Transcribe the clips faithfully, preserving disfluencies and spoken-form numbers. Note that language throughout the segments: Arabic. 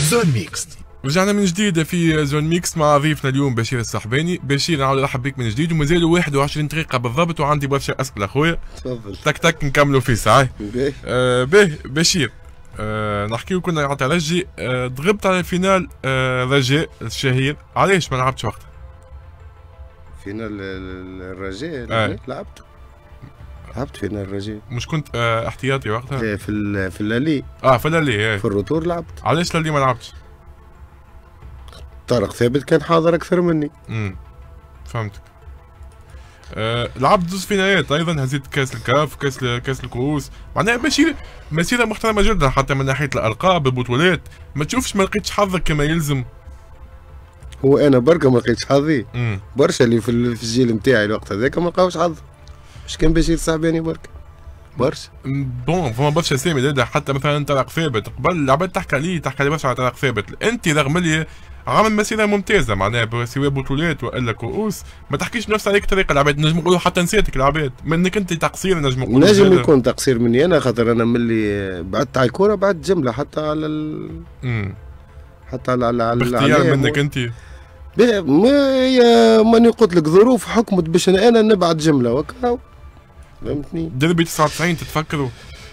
زون ميكس. رجعنا من جديد في زون ميكس مع ضيفنا اليوم بشير السحباني. بشير نعاود نرحب بك من جديد ومازالوا واحد وعشرين دقيقة بالضبط وعندي برشا أسئلة أخويا. تفضل. تك تك نكملوا في ساعة. باهي. آه باهي بشير. آه نحكيو كنا على ترجي. آه ضربت على فينال آه رجاء الشهير، علاش ما لعبتش وقتها؟ فينال الرجاء آه. لعبت لعبت فينال الرجاء. مش كنت آه احتياطي وقتها؟ لا في ال في اللالي. اه في اللالي. في الروتور لعبت. علاش اللالي ما لعبتش؟ طارق ثابت كان حاضر اكثر مني. امم فهمتك. أه لعبت زوز فينالات ايضا، هزيت كاس الكاف كاس كاس الكؤوس، معناها ماشي مسيره محترمه جدا حتى من ناحيه الالقاب البطولات. ما تشوفش ما لقيتش حظك كما يلزم؟ هو انا بركه ما لقيتش حظي. امم برشا اللي في, في الجيل نتاعي الوقت هذاك ما لقاوش حظ. مش كان بشير السحباني برك برشا. بون فما برشا اسامي زاده، حتى مثلا طارق ثابت قبل العباد تحكي عليه تحكي عليه برشا على طارق ثابت. انت رغم اللي عامل مسيره ممتازه معناها سواء بطولات والا كؤوس، ما تحكيش بنفس عليك طريقه العباد. نجم نقولوا حتى نسيتك العباد منك انت تقصير، نجم نقولوا نجم يكون تقصير مني انا، خاطر انا ملي بعدت على الكوره بعد جمله حتى على ال... امم حتى على على على باختيار منك انت. ما يا ماني قلت لك ظروف حكمت باش انا نبعد جمله وكا، فهمتني. دربي تسعة وتسعين تتفكروا؟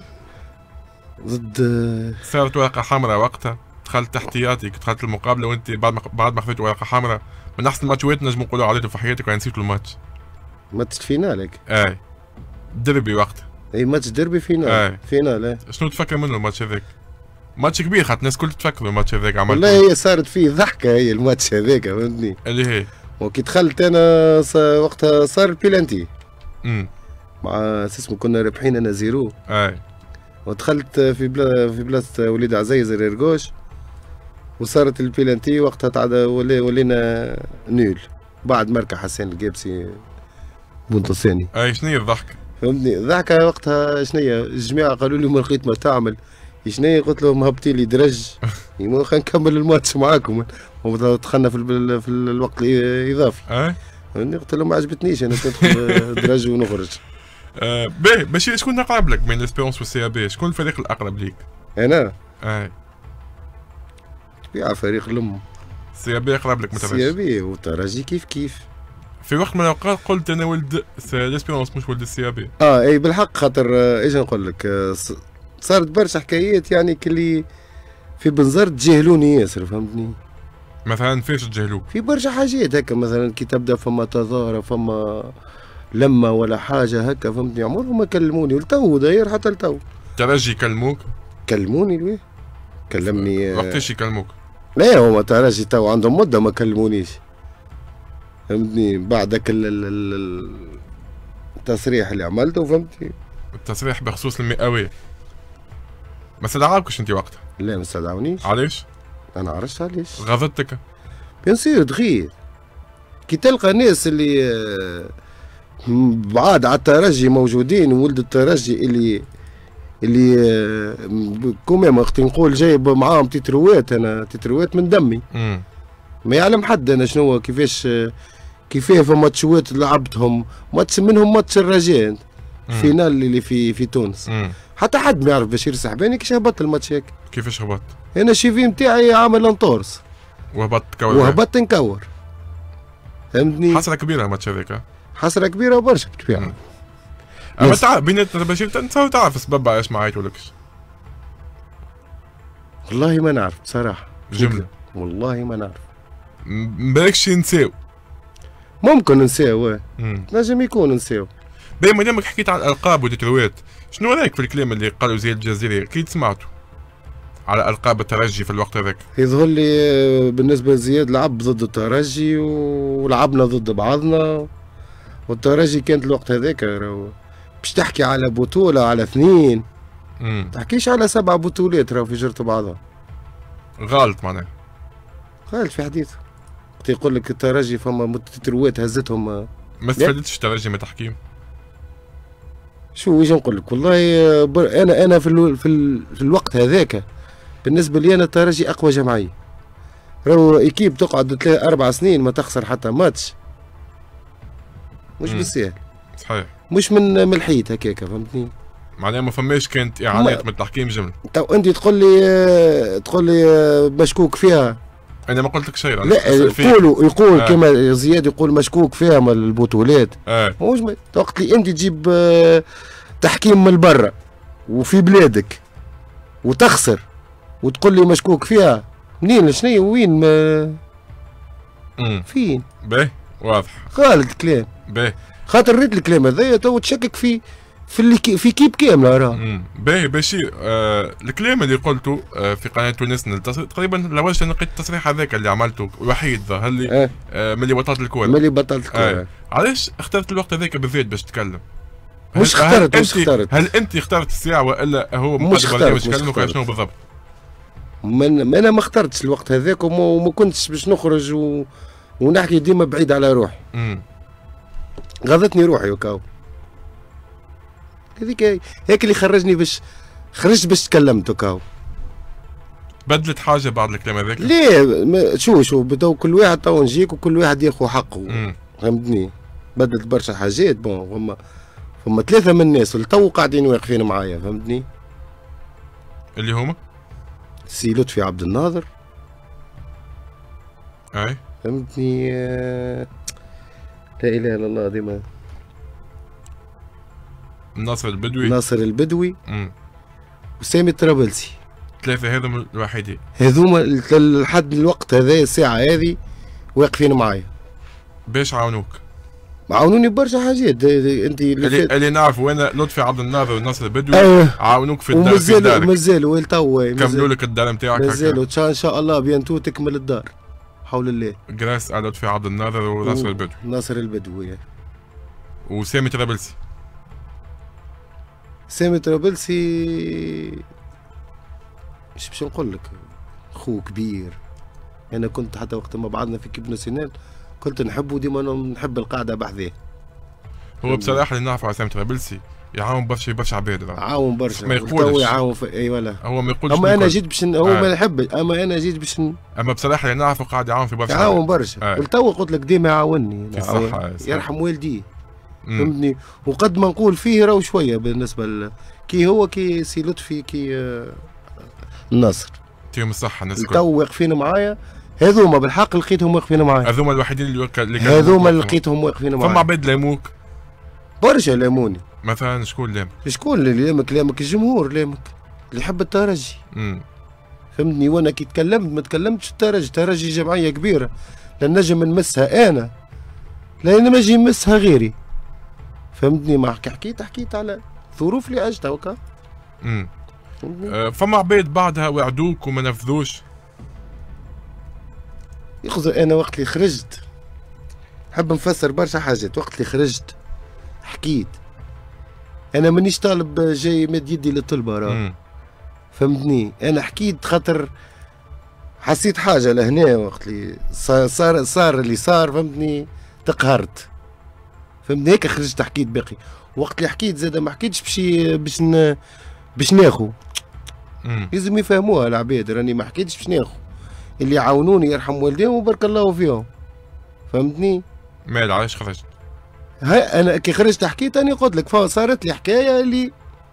ضد صارت ورقه حمراء وقتها، دخلت احتياطي، دخلت المقابله وانت بعد ما بعد ما خذيت ورقه حمراء، من احسن الماتشات نجم نقولوا عليته في حياتك وين نسيت الماتش. ماتش فينالك. اي دربي وقتها. اي ماتش دربي فينال. اي فينال. اي شنو تفكر منه الماتش هذاك؟ ماتش كبير خاطر الناس الكل تفكروا الماتش هذاك. عملت والله هي صارت فيه ضحكه هي الماتش هذاك، فهمتني. اللي هي وكي دخلت انا وقتها صار البيلانتي. امم مع اسمه كنا رابحين انا زيرو. اي ودخلت في بلا في بلاصه وليد عزيز ريرغوش وصارت البيلانتي وقتها تعدى ولي ولينا نول بعد مركه حسين القابسي بونطساني. اي شنو هي الضحكه؟ فهمتني. الضحكه وقتها شنيا الجماعه قالوا لي ما لقيت ما تعمل شنيا، قلت لهم هبطي لي درج خلينا نكمل الماتش معاكم. دخلنا في, في الوقت الاضافي. اي فهمتني. قلت لهم ما عجبتنيش انا ندخل درج ونخرج. آه باهي بشير، شكون اقرب لك بين الاسبيرونس والسي بي؟ شكون الفريق الاقرب ليك؟ انا اي طبيعة فريق الام. السي بي اقرب لك متفاجئ. السي بي والترجي كيف كيف. في وقت من الاوقات قلت انا ولد الاسبيرونس مش ولد السي بي. اه اي بالحق، خاطر ايش نقول لك، صارت برشا حكايات يعني كلي في بنزرت تجاهلوني ياسر، فهمتني. مثلا فاش تجاهلوك؟ في برشا حاجات هكا، مثلا كي تبدا فما تظاهره فما لما ولا حاجه هكا، فهمتني. عمرهم ما كلموني ولتو داير حتى لتو. ترجي يكلموك؟ كلموني لويه كلمني. وقتاش يكلموك؟ لا هما ترجي تو عندهم مده ما كلمونيش، فهمتني. بعد هاك التصريح اللي عملته، فهمتني. التصريح بخصوص المئوية ما استدعاوكش انت وقتها؟ لا ما استدعونيش. علاش؟ انا عرفت علاش. غضبتك؟ بيصير تغير كي تلقى ناس اللي بعاد على الترجي موجودين، وولد الترجي اللي اللي كوميم وقت نقول جايب معاهم تتروات، انا تتروات من دمي. امم ما يعلم حد انا شنو كيفاش كيفاه في ماتشوات لعبتهم، ماتش منهم ماتش الرجاء فينال اللي في في تونس. مم. حتى حد ما يعرف بشير السحباني كيش هبط الماتش هيك. كيفاش هبط؟ انا الشيفي نتاعي عامل انطورس وهبطت كور وهبطت نكور، فهمتني. حسرة كبيرة الماتش هذاك. حسرة كبيرة برشا بالطبيعة. اما تعرف بينات بشير تنسى تعرف السبب علاش ما عيطولكش؟ والله ما نعرف بصراحة. جملة والله ما نعرف. مبالكش نساو. ممكن نساو، نجم يكون نساو. باهي ما دامك حكيت عن الالقاب والتتروات، شنو رايك في الكلام اللي قالوا زياد الجزيري كي سمعته على القاب الترجي في الوقت هذاك؟ يظهر لي بالنسبه لزياد لعب ضد الترجي ولعبنا ضد بعضنا، والترجي كانت الوقت هذاك باش تحكي على بطوله على اثنين، ما تحكيش على سبع بطولات راهو في جرة بعضها. غلط معناها. غلط في حديثه. وقت يقول لك الترجي فما تتروات هزتهم. ما استفادتش الترجي من التحكيم؟ شو ويش نقول لك، والله بر... انا انا في ال... في, ال... في الوقت هذاك بالنسبه لي انا الترجي اقوى جمعيه. راهو ايكيب تقعد ثلاث اربع سنين ما تخسر حتى ماتش، مش بالسهل. صحيح. مش من من الحيط هكاك، فهمتني. معناها ما فماش كانت اعانات من التحكيم جمله. تو انت تقول لي تقول لي مشكوك فيها. انا ما قلت لك شيء. لا يقولوا يقول آه. كما زياد يقول مشكوك فيها من البطولات. اه موش وقت اللي انت تجيب تحكيم من برا وفي بلادك وتخسر وتقول لي مشكوك فيها، منين شنو وين ما امم فين؟ باهي واضح. خالد الكلام. باهي. خاطر ريت الكلام هذايا تو تشكك في في اللي كي في كيب كامله راه. امم باهي باش آه الكلام اللي قلته آه في قناه تونس تقريبا لوجت لقيت التصريح هذاك اللي عملته وحيد ظهر لي آه. آه ملي بطلت الكوره. ملي بطلت الكوره. آه. علاش اخترت الوقت هذاك بالذات باش تتكلم؟ مش اخترت مش اخترت هل انت اخترت الساعه والا هو مش اخترت باش يكلمك شنو بالضبط؟ من انا ما اخترتش الوقت هذاك وما كنتش باش نخرج و... ونحكي ديما بعيد على روحي. امم غضتني روحي وكاو هذيك هيك اللي خرجني باش خرجت باش تكلمت وكاو. بدلت حاجه بعد الكلام هذاك؟ ليه شو شو بدو كل واحد تو نجيك وكل واحد ياخذ حقه. فهمتني؟ بدلت برشا حاجات. بون فما فما ثلاثه من الناس اللي تو قاعدين واقفين معايا. فهمتني؟ اللي هما؟ سي لطفي عبد الناظر. اي فهمتني؟ لا اله الا الله ديما ناصر البدوي. ناصر البدوي. امم وسامي الطرابلسي. ثلاثة هذوما الوحيدين. هذوما لحد الوقت هذا الساعة هذه واقفين معايا. باش عاونوك؟ عاونوني برشا حاجات. انت اللي, اللي, اللي نعرفوا انا لطفي عبد الناظر وناصر البدوي. أيوه. عاونوك في الدار. ومازالوا مازالوا تو كملوا لك الدار نتاعك. مازالوا ان شاء الله بيانتو تكمل الدار. حول الله. جراس على لطفي عبد الناظر وناصر البدوي. ناصر البدوي. وسامي طرابلسي. سامي طرابلسي مش باش نقول لك خو كبير. انا كنت حتى وقت ما بعضنا في كيب ناسيونال كنت نحبه ديما نحب القاعده بحذاه. هو بصراحه اللي نعرفه على سامي طرابلسي يعاون برشا برشا عباد. عاون برشا ما يقولش يعاون في اي ولا هو ما يقولش. اما انا جيت باش هو آه. ما يحبش. اما انا جيت باش اما بصراحه اللي نعرفه قاعد يعاون في برشا. يعاون برشا. آه. تو قلت لك ديما يعاونني. يرحم والديه. فهمتني؟ وقد ما نقول فيه راهو شويه بالنسبه ل... كي هو كي سي لطفي كي آه الناصر. يعطيهم الصحه الناس الكل. تو واقفين معايا هذوما بالحق لقيتهم واقفين معايا. هذوما الوحيدين اللي اللي هذوما اللي لقيتهم واقفين معايا. فما عباد لاموك؟ برشا لاموني. مثلا شكون لامك؟ شكون اللي لامك؟ لامك الجمهور لامك اللي يحب الترجي. امم فهمتني؟ وانا كي تكلمت ما تكلمتش الترجي. الترجي جمعيه كبيره لا نجم نمسها انا لا نجم نمسها غيري. فهمتني؟ ما حكيت حكيت على ظروف اللي عشتها وكا. امم أه فما عباد بعدها وعدوك وما نفذوش. يخزر انا وقت اللي خرجت نحب نفسر برشا حاجات. وقت اللي خرجت حكيت انا مانيش طالب جاي مد يدي للطلبه راه. فهمتني؟ انا حكيت خاطر حسيت حاجه لهنا وقت اللي صار صار اللي صار. فهمتني؟ تقهرت. فهمتني؟ هيك خرجت حكيت باقي. وقت اللي حكيت زاد ما حكيتش باش باش باش ناخو. لازم يفهموها العباد. راني ما حكيتش باش ناخو. اللي يعاونوني يرحم والديهم وبارك الله فيهم. فهمتني؟ مال علاش خرجت؟ هاي انا كي خرجت حكيت اني قلت لك صارت لي حكايه اللي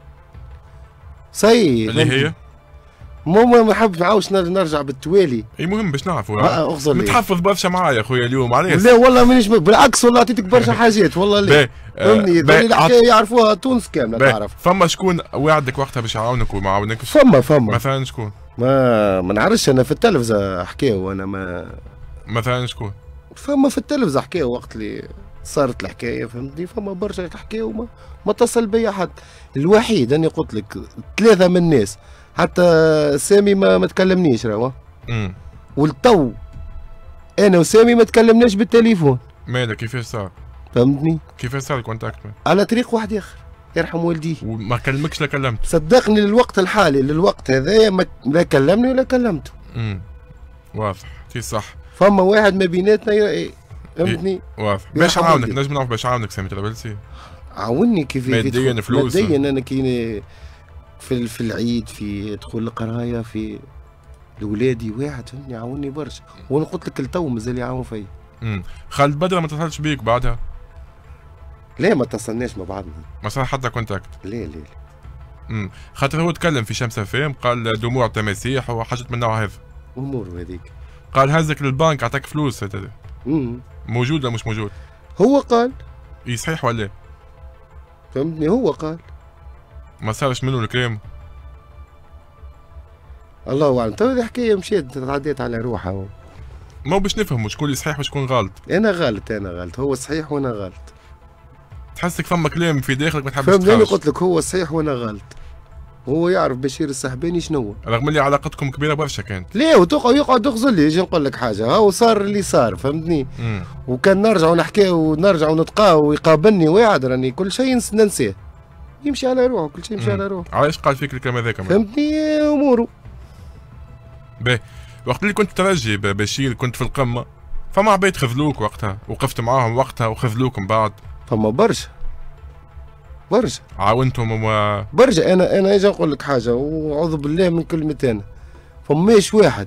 سي اللي هي مو ما نحبش نعاوش نرجع بالتوالي. اي مهم باش نعرفوا. اه متحفظ برشا معايا خويا اليوم علاش؟ لا والله مانيش بالعكس والله عطيتك برشا حاجات والله. لا فهمني؟ الحكايه يعرفوها تونس كامله تعرف. فما شكون وعدك وقتها باش يعاونك وما عاونكش؟ فما فما مثلا شكون؟ ما ما نعرفش انا في التلفزه حكاو. انا ما مثلا شكون؟ فما في التلفزه حكاو وقت اللي صارت الحكايه. فهمتني؟ فما برشا حكاو وما ما اتصل بيا حد. الوحيد اني قلت لك ثلاثه من الناس حتى سامي ما ما تكلمنيش راهو. امم والتو انا وسامي ما تكلمناش بالتليفون. مالك كيفاش صار؟ فهمتني؟ كيفاش صار الكونتاكت؟ على طريق واحد اخر يرحم والديه. وما كلمكش لا كلمت؟ صدقني للوقت الحالي للوقت هذايا ما لا كلمني ولا كلمته. امم واضح كي صح. فما واحد ما بيناتنا ي... فهمتني؟ واضح. باش عاونك نجم نعرف باش عاونك سامي طرابلسي؟ عاوني كيف ماديا فلوس؟ ماديا انا كي في في العيد في دخول القرايه في لولادي واحد فهمتني عاوني برشا. وانا قلت لك التو مازال يعاون فيا. امم خالد بدر ما اتصلش بيك بعدها؟ لا ما اتصلناش مع بعضنا. ما صار حتى كونتاكت؟ لا لا لا. امم خاطر هو تكلم في شمس فيم، قال دموع تماسيح وحاجات من النوع هذا. امور هذيك. قال هزك للبنك اعطاك فلوس هذا. امم موجود ولا مش موجود؟ هو قال. اي صحيح ولا؟ فهمتني، هو قال. ما صارش منه الكلام. الله اعلم. تو هذه حكايه مشيت تعديت على روحها. ما باش نفهموا شكون اللي صحيح وشكون غلط. انا غلط انا غلط، هو صحيح وانا غلط. تحسك فما كلام في داخلك ما تحبش تخرج. فهمني، تخرج. قلت لك هو صحيح وانا غلط. هو يعرف بشير السحباني شنو. رغم اللي علاقتكم كبيره برشا كانت. ليه وتقعد يقعد يغزل لي، يجي نقول لك حاجه، هاو صار اللي صار، فهمتني؟ مم. وكان نرجعوا نحكيو ونرجعوا نتقاو ويقابلني واحد، راني كل شيء ننساه. يمشي على روحه، كل شيء يمشي على روحه. علاش قال فيك الكلام هذاك؟ فهمتني اموره. باهي، وقت اللي كنت ترجي بشير كنت في القمه، فما عباد خذلوك وقتها، وقفت معاهم وقتها وخذلوك من بعد. فما برشا برشا عاونتهم وما برشا. انا انا اجي نقول لك حاجه واعوذ بالله من كلمتين، فماش واحد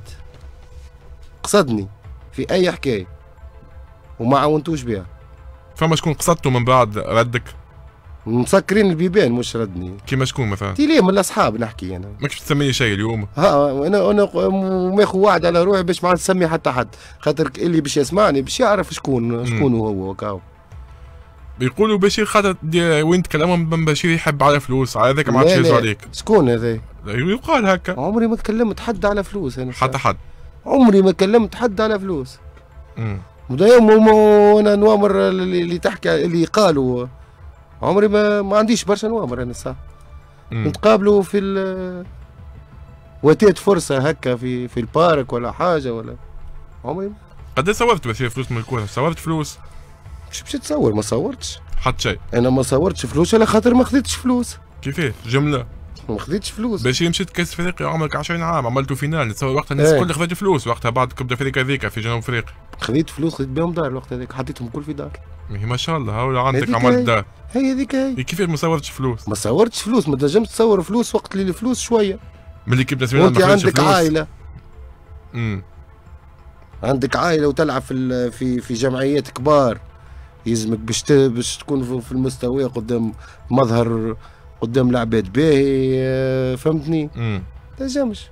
قصدني في اي حكايه وما عاونتوش بها. فما شكون قصدته من بعد ردك؟ مسكرين البيبان مش ردني. كيما شكون مثلا؟ تي ليه من الاصحاب نحكي انا. ماكش تسميني شيء اليوم؟ ها انا انا ماخذ وعد على روحي باش ما نسمي حتى حد، خاطر اللي باش يسمعني باش يعرف شكون شكون هو وكاو. بيقولوا بشير خاطر وين تكلمهم من بشير يحب على فلوس، على ذاك ما عادش يهزوا عليك. شكون هذا؟ يقال هكا. عمري ما تكلمت حد على فلوس انا. حتى حد. عمري ما كلمت حد على فلوس. امم ودايما وانا نوامر اللي تحكي اللي قالوا، عمري ما ما عنديش برشا نوامر انا صح. نتقابلوا في ال واتيت فرصه هكا في في البارك ولا حاجه ولا عمري. قد صورت بس فلوس من الكوره؟ صورت فلوس؟ مش باش تصور؟ ما صورتش حتى شيء. انا ما صورتش فلوس على خاطر ما خذيتش فلوس. كيفاش جمله؟ ما خذيتش فلوس. باش مشيت كاس افريقيا عمرك عشرين عام، عملتوا فينال، نتصور وقتها الناس الكل خذت فلوس وقتها بعد كوب افريقيا هذيك في جنوب افريقيا. خذيت فلوس، خذيت بهم دار الوقت هذاك، حطيتهم الكل في دار. هي ما شاء الله، هاو عندك عملت دار. هي هذيك هي. كيفاش ما صورتش فلوس؟ ما صورتش فلوس، ما تنجمش تصور فلوس وقت اللي الفلوس شويه. ملي كيب ناسيونال وانت عندك عائله. امم عندك عائله وتلعب في في في جمعيات كبار، يلزمك باش باش تكون في المستوى قدام مظهر قدام العباد باهي، فهمتني؟ امم تنجمش.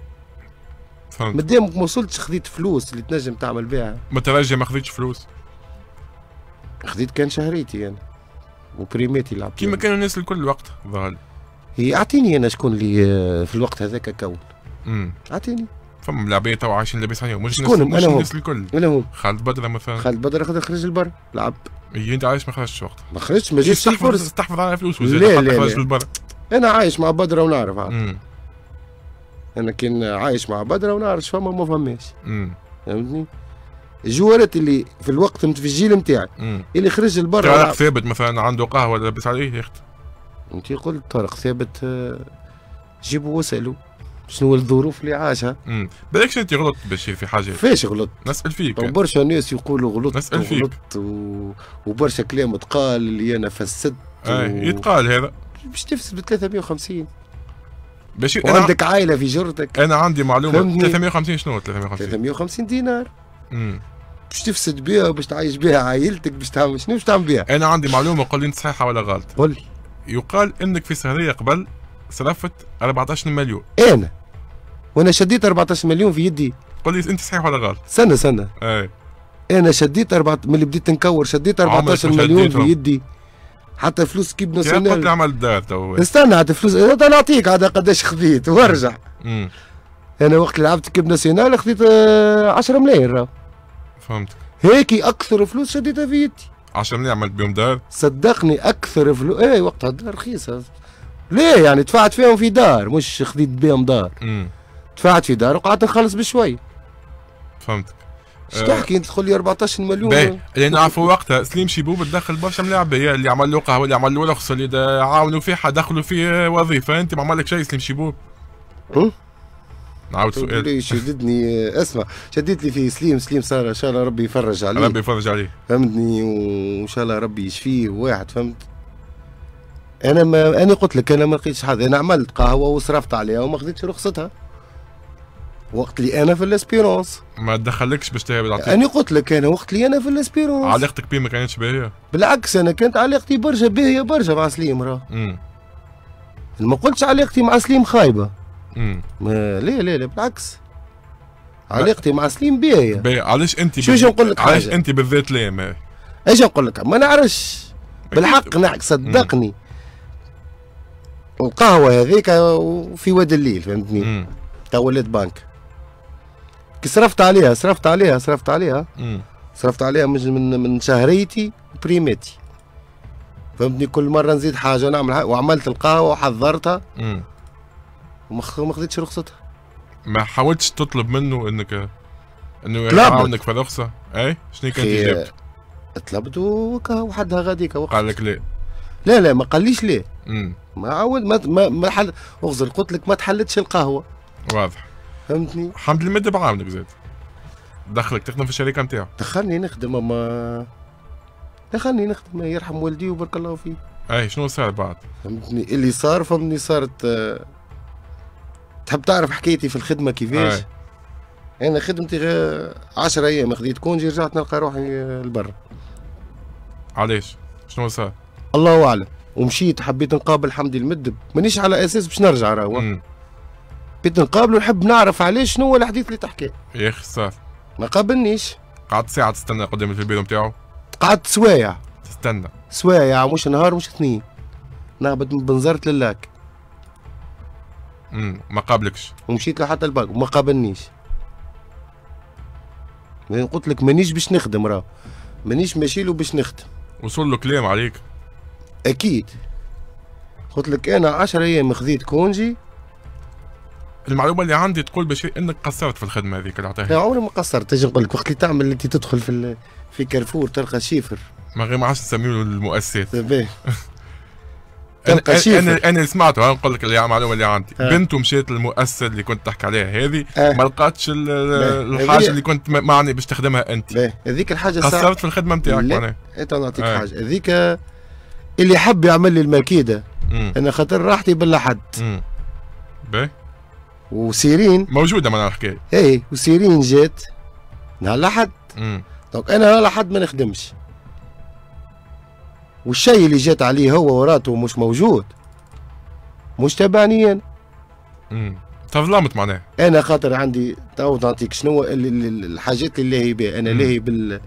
فهمت. مادامك ما وصلتش خذيت فلوس اللي تنجم تعمل بها. مترجي ما خذيتش فلوس؟ خذيت كان شهريتي انا وبريماتي لعبت كيما كانوا الناس الكل وقت ظهر. هي اعطيني انا شكون اللي في الوقت هذاك كون. امم اعطيني. فما ملاعبيه تو عايشين لاباس عليهم، مش شكون مش الناس الكل. ولا هو خالد بدر مثلا. خالد بدر خذ خرج البر لعب. هي انت عايش ما خرجتش وقتها؟ ما خرجتش، ما جاتش الفرصه. تستحفظ على فلوس لا لا لا خرج للبر. انا عايش مع بدره ونعرف عاد. امم انا كان عايش مع بدره ونعرف فما ما فماش. امم فهمتني؟ الجوارات اللي في الوقت في الجيل نتاعي اللي خرج البر. طارق ثابت مثلا عنده قهوه لابس عليه يا اختي. انت قلت طارق ثابت جيبوا واسالوا شنو الظروف اللي عاشها. امم بالكش انت غلطت بشير في حاجه. فاش غلط؟ نسال فيك. برشا ناس يقولوا غلطت. نسال فيك. غلطت و... وبرشا كلام تقال اللي انا فسدت. اه و... يتقال هذا. باش تفسد ب ثلاثمية وخمسين. بشير وعندك أنا... عائله في جرتك. انا عندي معلومه. ثلاثمية وخمسين شنو ثلاثمية وخمسين؟ ثلاثمية وخمسين دينار. امم باش تفسد بها وباش تعيش بها عائلتك، باش تعمل شنو باش تعمل بها؟ انا عندي معلومه، قول لي انت صحيحه ولا غلط. قول لي. يقال انك في سهريه قبل صرفت أربعطاش مليون. انا وانا شديت أربعطاش مليون في يدي. قول لي انت صحيح ولا غلط؟ سنه سنه. اي انا شديت أربعة من اللي بديت نكور، شديت أربعطاش مليون في يدي. حتى فلوس كيب ناسيونال. قلت لي عمل دار تو. استنى عاد فلوس انا نعطيك عاد قداش خذيت وارجع. امم انا وقت اللي لعبت كيب ناسيونال خذيت عشرة ملايين راهو. فهمتك. هيك اكثر فلوس شديتها في يدي. عشرة ملايين عملت بهم دار؟ صدقني اكثر فلوس. اي وقتها الدار رخيصه. ليه يعني دفعت فيهم في دار، مش خذيت بهم دار. امم دفعت في دار وقعدت نخلص بشوي. فهمتك. اش تحكي انت تقول لي أربعطاش مليون؟ باهي اللي نعرفوا وقتها سليم شيبوب تدخل برشا ملاعبيه، اللي عمل له قهوه، اللي عمل له رخصه، اللي عاونوا فيه دخلوا فيه وظيفه. انت ما عمل لك شيء سليم شيبوب؟ ها؟ نعاود سؤال. ليش شددني؟ اسمع شديت لي في سليم. سليم صار ان شاء الله ربي يفرج عليه. ربي يفرج عليه. فهمتني، وان شاء الله ربي يشفيه واحد. فهمت؟ انا ما انا قلت لك انا ما لقيتش حد. انا عملت قهوه وصرفت عليها وما خذيتش رخصتها وقت اللي انا في الاسبيرونس. ما تدخلكش باش تهرب العطيه. انا قلت لك انا وقت اللي انا في الاسبيرونس علاقتك بيه ما كانتش باهيه؟ بالعكس انا كانت علاقتي برشا باهيه برشا مع سليم راه. امم ما قلتش علاقتي مع سليم خايبه. امم ما لا لا لا بالعكس، علاقتي مع سليم باهيه. باهي. علاش انت شو باش نقول لك علاش حاجة؟ انت بالذات لا ما ايش نقول لك؟ ما نعرفش بالحق نحكي، صدقني. القهوه هذيك في واد الليل فهمتني، امم تا ولات بنك. كي صرفت عليها صرفت عليها صرفت عليها امم صرفت عليها من من, من شهريتي بريماتي فهمتني. كل مره نزيد حاجه نعمل حاجة، وعملت القهوه وحضرتها امم وما خ- ما خديتش رخصتها. ما حاولتش تطلب منه انك انه طلبت. يعاونك في الرخصه؟ اي شنو كانت أخي، اجابته؟ طلبت وكا وحدها غاديك وقت. قال لك لا. لا لا ما قاليش ليه، امم ما عاود ما ما, ما حل اغزر، قلت لك ما تحلتش القهوه واضح. فهمتني. الحمد لله مدة بعاونك زاد، دخلك تخدم في الشركه نتاعو. دخلني نخدم، اما دخلني نخدم يرحم والدي وبارك الله فيه. اي شنو صار بعد؟ فهمتني اللي صار فهمتني صارت. آه، تحب تعرف حكايتي في الخدمه كيفاش؟ أي. انا خدمتي غير عشرة ايام خديت كونجي، رجعت نلقى روحي آه، لبرا. علاش؟ شنو صار؟ الله اعلم. ومشيت حبيت نقابل حمدي المدب، مانيش على اساس باش نرجع راهو، امم بيت نقابله نحب نعرف علاش شنو هو الحديث اللي تحكي. يا اخي صار ما قابلنيش، قعدت ساعه تستنى قدام البيرو نتاعو؟ قعدت سوايع تستنى؟ سوايع مش نهار مش اثنين، نهبط من بنزرت للاك امم ما قابلكش؟ ومشيت لحتى البنك وما قابلنيش. يعني قلت لك مانيش باش نخدم، راه مانيش ماشي له باش نخدم. وصل له كلام عليك؟ اكيد. قلت لك انا عشرة ايام خذيت كونجي. المعلومه اللي عندي تقول بشير انك قصرت في الخدمه هذيك اللي لا عطاها. عمري ما قصرت. تجي نقول لك وقت اللي تعمل انت تدخل في ال- في كارفور تلقى شيفر ما غير ما عادش نسميو المؤسسات. باهي. انا تلقى شيفر. انا انا اللي سمعته، ها نقول لك اللي المعلومه اللي عندي. آه. بنته مشات للمؤسسه اللي كنت تحكي عليها هذه، آه. ما لقاتش ال- لا. الحاجه هذه- اللي كنت م- معني باش تخدمها انت. باهي هذيك الحاجه صعبة. قصرت في الخدمه نتاعك لا. معناها. انت نعطيك آه. حاجه هذيك اللي حب يعمل لي المكيده، امم انا خاطر راحتي بلا حد. امم باهي وسيرين موجوده معنا الحكايه. اي وسيرين جات نهار لحد، امم دونك انا نهار لحد ما نخدمش. والشيء اللي جات عليه هو وراته مش موجود، مش تبعني انا. امم تظلمت معناها. انا خاطر عندي تو نعطيك شنو ال- ال- الحاجات اللي لاهي بها. انا مم. لاهي بال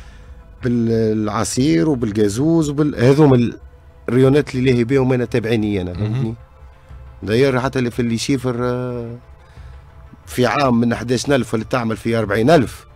بالعصير وبالجازوز وبال هذوما الريونات اللي لاهي بهم انا تابعيني انا فهمتني. داير حتى اللي في اللي شيفر آه، في عام من أحد عشر ألف اللي تعمل في أربعين ألف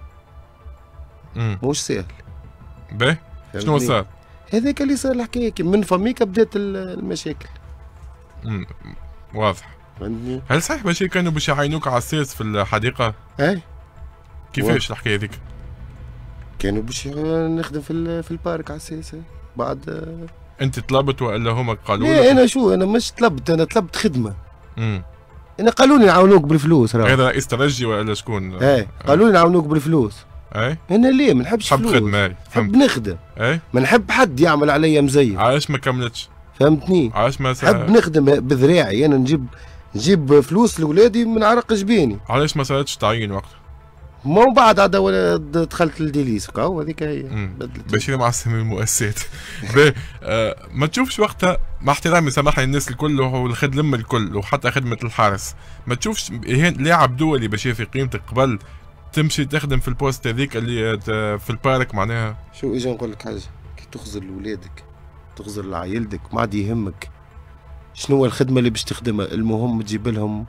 امم مش سهل. باهي شنو فهمتني؟ صار؟ هذاك اللي صار الحكايه كي من فميك بدات ال- المشاكل امم واضح. فهمتني. هل صحيح بشير كانوا باش يعينوك عساس في الحديقه؟ اي كيفاش الحكايه هذيك؟ كانوا باش نخدم في ال- في البارك على اساس بعد آه، انت طلبت والا هما قالوا لا لك؟ انا شو انا مش طلبت، انا طلبت خدمه. امم انا قالوا لي نعاونوك بالفلوس راه. هذا رئيس ترجي ولا شكون؟ اي قالوا لي نعاونوك بالفلوس. اي انا ليه ما نحبش حب فلوس، خدمه. اي نحب فهمت. نخدم، اي ما نحب حد يعمل عليا مزيف علاش ما كملتش؟ فهمتني. علاش ما نحب سا... نخدم بذراعي، انا نجيب نجيب فلوس لاولادي من عرق جبيني. علاش ما صارتش تعيين وقت؟ ما من بعد عاد ولا دخلت للديليس هو هذيك هي مم. بدلت. بشير معصم المؤسسات. باهي آه ما تشوفش وقتها، مع احترامي سامحني الناس الكل والخدمه الكل وحتى خدمه الحارس، ما تشوفش هين لاعب دولي بشير في قيمتك قبل تمشي تخدم في البوست هذيك اللي ت- في البارك معناها؟ شو اجي نقول لك حاجه، كي تخزر لولادك تخزر لعائلتك ما عاد يهمك شنو هو الخدمه اللي باش تخدمها، المهم تجيب لهم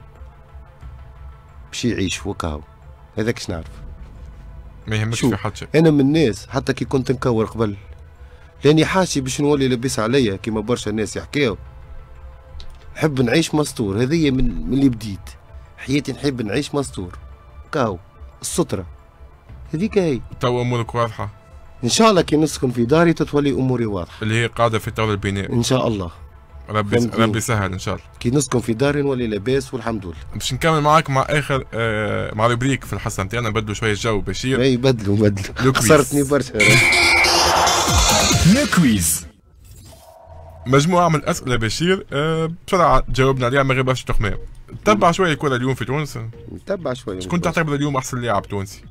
باش يعيش وكاو. هذاك اش نعرف. ما يهمكش شو؟ في حد شيء. انا من الناس حتى كي كنت نكور قبل لاني حاشي باش نولي لبس عليا كيما برشا الناس يحكيو، نحب نعيش مستور. هذه من, من اللي بديت حياتي، نحب نعيش مستور كاو السترة هذيك هي. تو امورك واضحه ان شاء الله كي نسكن في داري تتولي اموري واضحه اللي هي قاعده في طور البناء. ان شاء الله. ربي فهمتني. ربي يسهل ان شاء الله. كي نسكن في داري نولي لاباس والحمد لله. باش نكمل معاك مع اخر آه مع روبريك في الحصه نتاعنا، نبدلوا شويه الجو بشير. اي بدلوا بدلوا لو كويز. خسرتني برشا. لو كويز. مجموعه من الاسئله بشير آه بسرعه جاوبنا عليها من غير برشا تخمام. تبع شويه الكره اليوم في تونس، نتبع شويه. شكون تعتبر اليوم احسن لاعب تونسي؟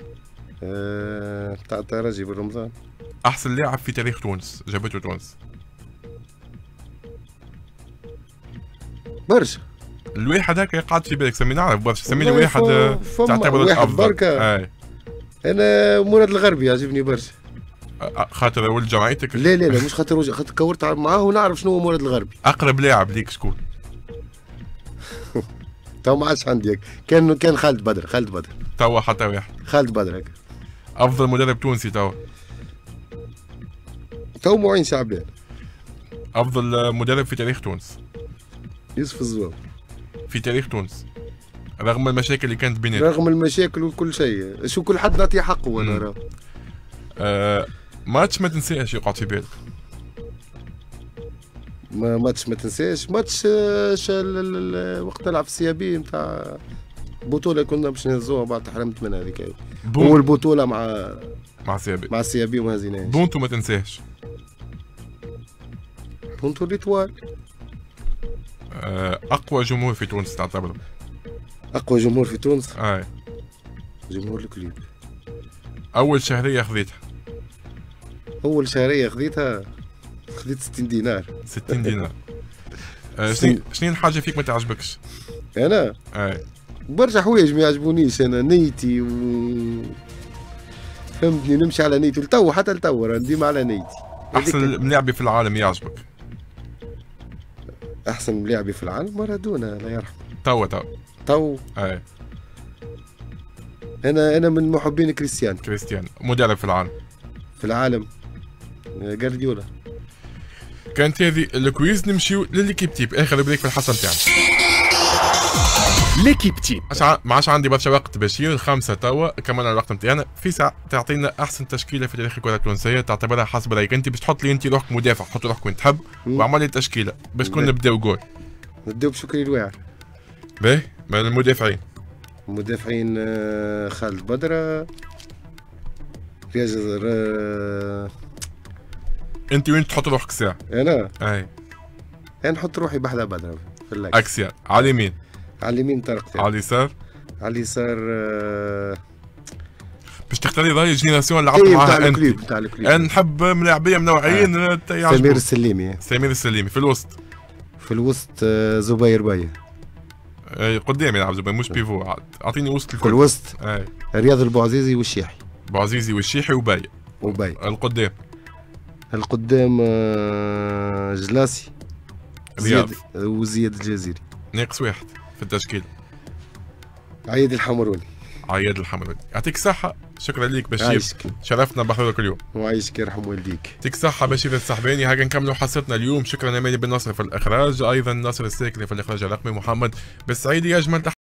آه، تاع الترجي بالرمضان. احسن لاعب في تاريخ تونس جابته تونس؟ برشا. الواحد هكا يقعد في بالك سمي نعرف برشا سمي لي والله واحد ف- آه، فما تعتبر واحد الافضل. بركة. اي انا مراد الغربي يعجبني برشا. آه، خاطر ولد جمعيتك. لا لا لا مش خاطر وجه، خاطر كورت معاه ونعرف شنو هو مراد الغربي. اقرب لاعب ليك شكون؟ تو ما عادش عندي هيك. كان كان خالد بدر، خالد بدر توا حتى واحد. خالد بدر هيك. افضل مدرب تونسي توا؟ تو معين شعبان. افضل آه، مدرب في تاريخ تونس؟ يوسف الزواوي. في تاريخ تونس رغم المشاكل اللي كانت بيناتهم. رغم المشاكل وكل شيء، شو كل حد نعطيه حقه انا راه. آه ماتش ما تنساش يقعد في بالك؟ ما ماتش ما تنساش، ماتش آه، شا- ال- ال- ال- وقت نلعب في السيابي نتاع بطولة كنا باش نهزوها بعد تحرمت منها هذيك. بون اول بطولة مع مع سيابي. مع السيابي وما هزيناش. بونتو ما تنساش. بونتو ليتوال. آه اقوى جمهور في تونس تعتبره؟ اقوى جمهور في تونس اي جمهور الكليب. اول شهريه خذيتها؟ اول شهرية خذيتها خذيت ستين دينار. ستين دينار. آه شنو شنو الحاجه فيك ما تعجبكش؟ انا اي برشا حوايج ما يعجبونيش، انا نيتي و فهمتني نمشي على نيتي لتو، حتى لتو راه ديما على نيتي. احسن ملاعبي في العالم يعجبك؟ احسن لاعبي في العالم مارادونا الله يرحمه. توا توا تو اي انا انا من محبين كريستيانو. كريستيانو. مدرب في العالم؟ في العالم جارديولا. كانت هذه الكويز. نمشيو لليكيب تيب اخر بريك في الحصه نتاعنا. ليكيب تيب. ما عادش عندي برشا وقت باش يجيو الخمسه توا كملنا الوقت نتاعنا. في ساعه تعطينا احسن تشكيله في تاريخ الكره التونسيه تعتبرها حسب رايك انت، باش تحط لي انت روحك مدافع، حط روحك وين تحب واعمل لي تشكيله باش كون نبداو جول. نبداو بشكري الواعر. باهي من المدافعين؟ المدافعين آه، خالد بدرة، رياض آه، انت وين تحط روحك ساعه؟ انا اي انا نحط روحي بحذا بدرة في اللاكس. اكسيال. على اليمين؟ على اليمين طارق تاعي. على اليسار؟ على اليسار آه، باش تختاري راي جينيراسيون اللي إيه، لعبت بتاع معاها انت. الكليب بتاع الكليب. انا نحب ملاعبيه منوعين آه. سمير السليمي. سمير السليمي. في الوسط؟ في الوسط آه، زبير باية. اي قدام يلعب زبير مش بيفو عاد. اعطيني وسط في الكل. الوسط اي رياض البوعزيزي والشيحي. بوعزيزي والشيحي وباي. وباي. القدام؟ القدام آه، جلاسي رياض زياد وزياد الجزيري. ناقص واحد في التشكيل. عيد الحمروني. عياد الحمراني. يعطيك الصحة. شكرا ليك بشير. عايشك شرفنا بحضورك اليوم. وعايشك يرحم والديك. يعطيك الصحة بشير السحباني. هاكا نكملوا حصتنا اليوم. شكرا يا مالي بن ناصر في الإخراج، أيضا ناصر الساكني في الإخراج الرقمي، محمد بالسعيدي يا جمال.